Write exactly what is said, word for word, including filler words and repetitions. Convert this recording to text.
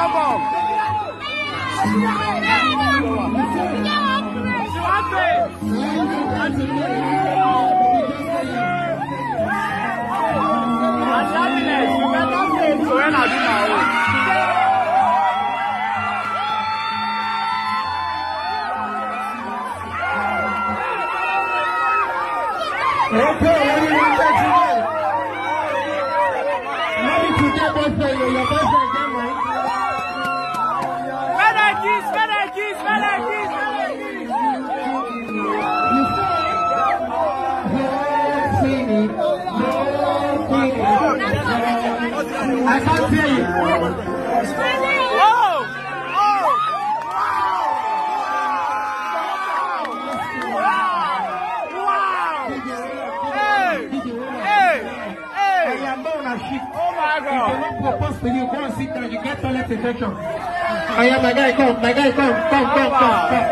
come on. Okay, ladies and gentlemen. Ready to get boyfriend, your boyfriend get mine. Benedis, Benedis, Benedis, I can't hear you. Oh! Oh! Wow! Hey! Hey! Hey! I am born as shit. Oh my If God! they don't propose to you, go and sit down, you get toilet infection. I am my guy, come, my guy, come, come, come, come, come.